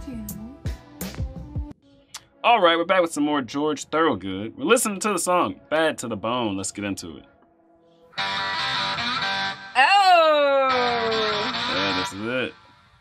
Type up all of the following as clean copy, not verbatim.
All right, we're back with some more George Thorogood. We're listening to the song Bad to the Bone. Let's get into it. Oh! Yeah, this is it.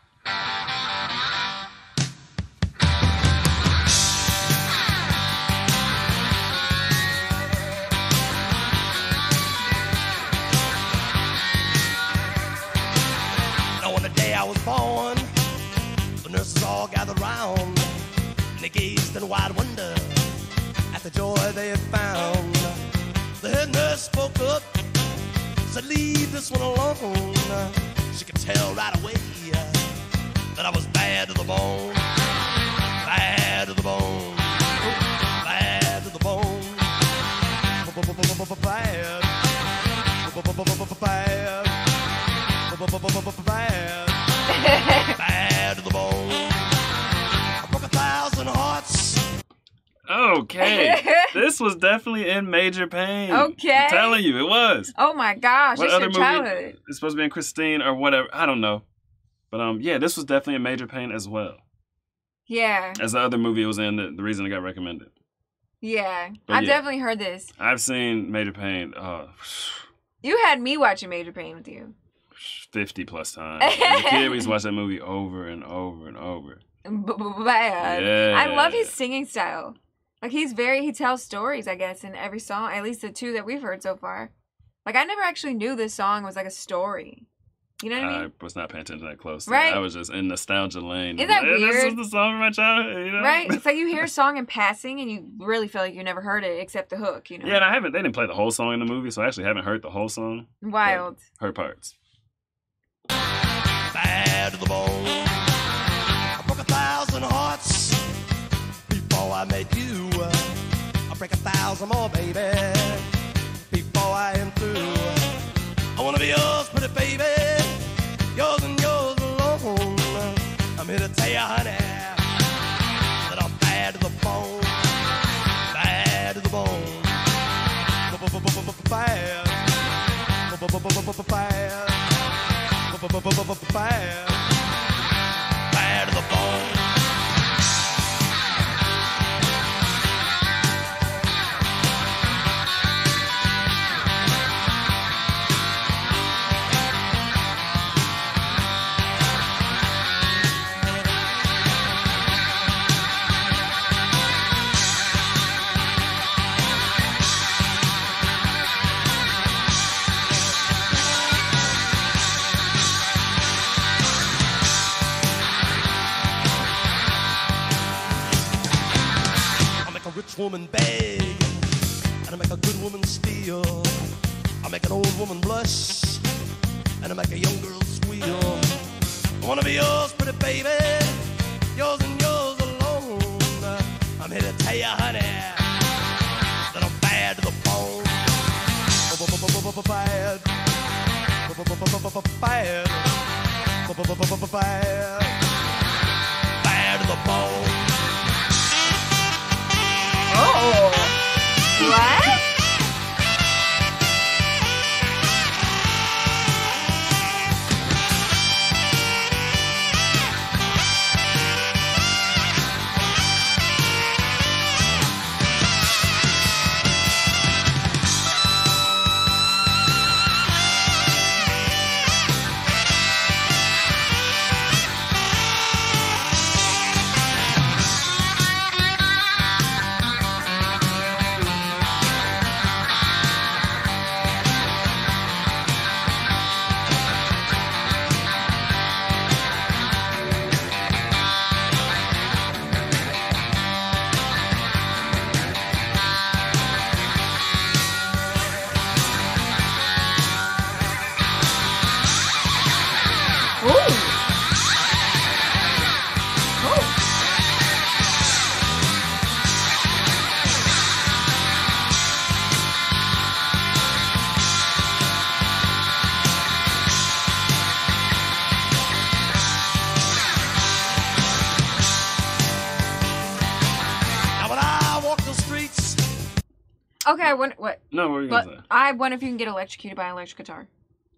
Now on the day I was born, the nurses all gathered round. And they gazed in wide wonder at the joy they had found. The head nurse spoke up, said, leave this one alone. She could tell right away that I was bad to the bone. Bad to the bone. Bad to the bone. Bad. Bad. Bad to the bone. I broke 1,000 hearts. Okay. This was definitely in Major Pain. Okay. I'm telling you, it was. Oh my gosh, What it's other your movie? childhood. It's supposed to be in Christine or whatever. I don't know. But yeah, this was definitely in Major Pain as well. Yeah. As the other movie it was in, the reason it got recommended. Yeah. But I've yeah. definitely heard this. I've seen Major Pain You had me watching Major Pain with you. 50 plus times. As a kid, we used to watch that movie over and over and over. Bad. Yeah. I love his singing style. Like he tells stories, I guess, in every song, at least the two that we've heard so far. Like I never actually knew this song was like a story. You know what I mean? I was not paying attention that closely. Right. I was just in nostalgia lane. Isn't that This weird? was the song of my childhood, you know? Right? It's like you hear a song in passing and you really feel like you never heard it except the hook, you know? Yeah, and they didn't play the whole song in the movie, so I actually haven't heard the whole song. Wild. Heard parts. Bad to the bone. I broke 1,000 hearts before I met you. I'll break 1,000 more, baby, before I am through. I wanna be yours, pretty baby, yours and yours alone. I'm here to tell you, honey, that I'm bad to the bone. Bad to the bone. Bad. Bad. Bad to the bone. Woman beg, and I make a good woman steal. I make an old woman blush, and I make a young girl squeal. I wanna be yours, pretty baby, yours and yours alone. I'm here to tell you, honey, that I'm bad to the bone. Bad. Bad. Bad. Bad to the bone. Oh. What? Okay, I wonder what. No, what were you gonna say? I wonder if you can get electrocuted by an electric guitar.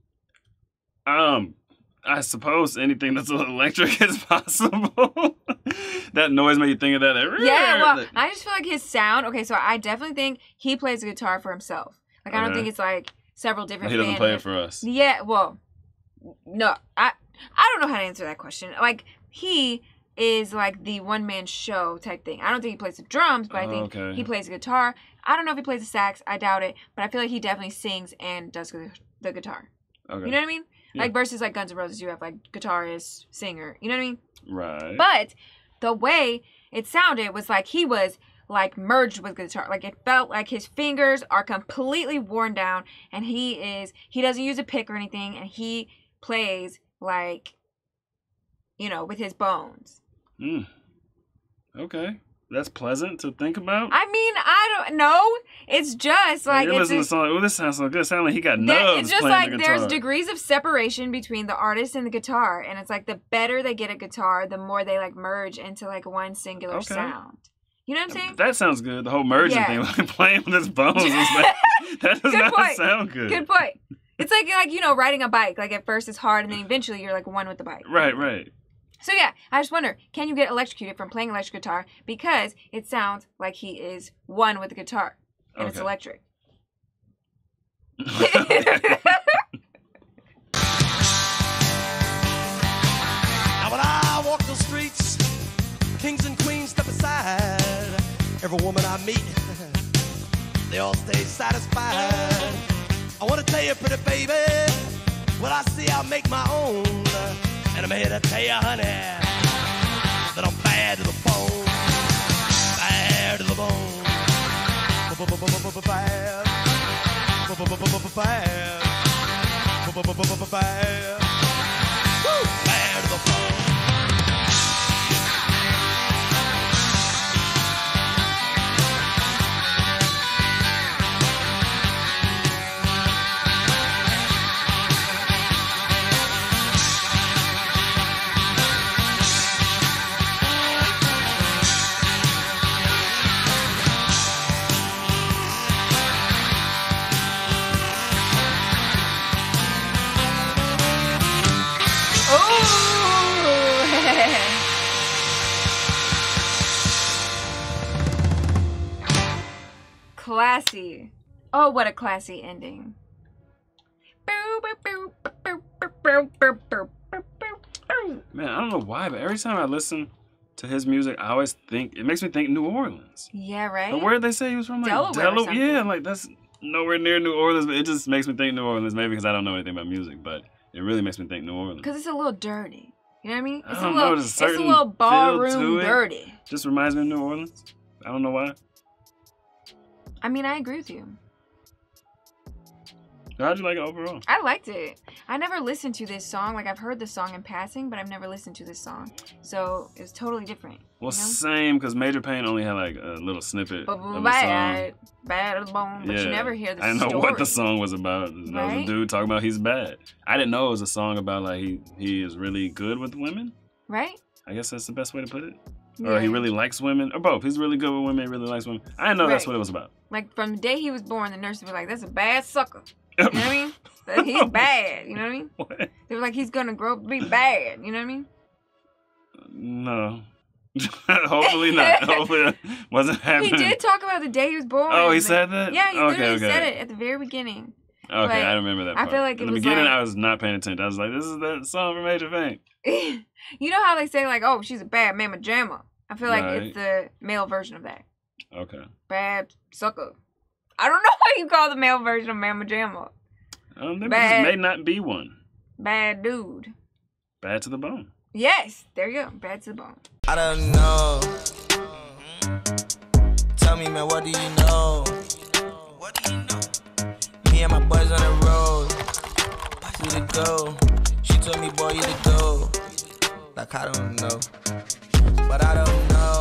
I suppose anything that's electric is possible. That noise made you think of that. Yeah, well, I just feel like his sound. Okay, so I definitely think he plays the guitar for himself. Like, I don't think it's like several different. He doesn't play it for us. Yeah, well, no, I don't know how to answer that question. Like, he is like the one-man show type thing. I don't think he plays the drums, but I think he plays the guitar. I don't know if he plays the sax. I doubt it, but I feel like he definitely sings and does the guitar. Okay. You know what I mean? Yeah. Like versus like Guns N' Roses, you have like guitarist, singer. You know what I mean? Right. But the way it sounded was like he was like merged with guitar. Like it felt like his fingers are completely worn down, and he doesn't use a pick or anything, and he plays like, you know, with his bones. Okay. That's pleasant to think about. I mean, I don't know. It's just like you're listening to the song. Oh, this sounds so good. It sounds like he got nubs. It's just like there's degrees of separation between the artist and the guitar, and it's like the better they get a guitar, the more they like merge into like one singular sound. You know what I'm saying? That sounds good. The whole merging thing, like playing with his bones, is like, that does not sound good. Good point. It's like you know, riding a bike. Like at first it's hard, and then eventually you're like one with the bike. Right. So yeah, I just wonder, can you get electrocuted from playing electric guitar? Because it sounds like he is one with the guitar, and it's electric. Now when I walk the streets, kings and queens step aside. Every woman I meet, they all stay satisfied. I want to tell you, pretty baby, what I see I make my own. And I'm here to tell you, honey, that I'm bad to the bone. Bad to the bone. Bad. Bad. Woo! Bad to the bone. Classy. Oh, what a classy ending. Man, I don't know why, but every time I listen to his music, I always think, it makes me think New Orleans. Yeah, right? But where did they say he was from? Like Delaware. Yeah, like that's nowhere near New Orleans, but it just makes me think New Orleans, maybe because I don't know anything about music, but it really makes me think New Orleans. Because it's a little dirty. You know what I mean? I don't know, it's a little ballroom dirty. Just reminds me of New Orleans. I don't know why. I mean, I agree with you. How'd you like it overall? I liked it. I never listened to this song. Like, I've heard the song in passing, but I've never listened to this song. So, it was totally different. Well, same, because Major Payne only had, like, a little snippet of the song. Bad as bone, but you never hear the story. I didn't know what the song was about. Right? That was a dude talking about he's bad. I didn't know it was a song about, like, he is really good with women. Right? I guess that's the best way to put it. Or he really likes women. Or both. He's really good with women. He really likes women. I didn't know that's what it was about. Like, from the day he was born, the nurse would be like, that's a bad sucker. You know what I mean? He's bad. You know what I mean? What? They were like, he's going to grow up to be bad. You know what I mean? No. Hopefully not. Hopefully that wasn't happening. He did talk about the day he was born. Oh, he said that? Yeah, he literally said it at the very beginning. Okay, but I remember that part. I feel like in the beginning, I was not paying attention. I was like, this is that song from Major Payne. You know how they say, like, oh, she's a bad mamma jamma? I feel like it's the male version of that. Okay. Bad sucker. I don't know why you call the male version of mamma jamma. There may not be one. Bad dude. Bad to the bone. Yes, there you go. Bad to the bone. I don't know. Tell me, man, what do you know? What do you know? Me and my boys on the road. You to go. She told me, boy, you to go. Like, I don't know. But I don't know.